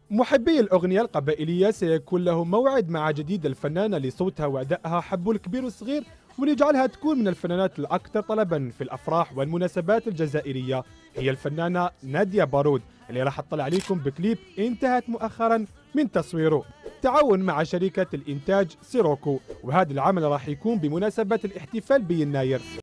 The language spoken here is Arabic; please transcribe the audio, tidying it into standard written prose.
محبي الأغنية القبائلية سيكون لهم موعد مع جديد الفنانة اللي صوتها وأدائها حبوا الكبير والصغير، واللي يجعلها تكون من الفنانات الأكثر طلبا في الأفراح والمناسبات الجزائرية. هي الفنانة نادية بارود اللي راح تطلع عليكم بكليب انتهت مؤخرا من تصويره تعاون مع شركة الإنتاج سيروكو، وهذا العمل راح يكون بمناسبة الاحتفال بيناير.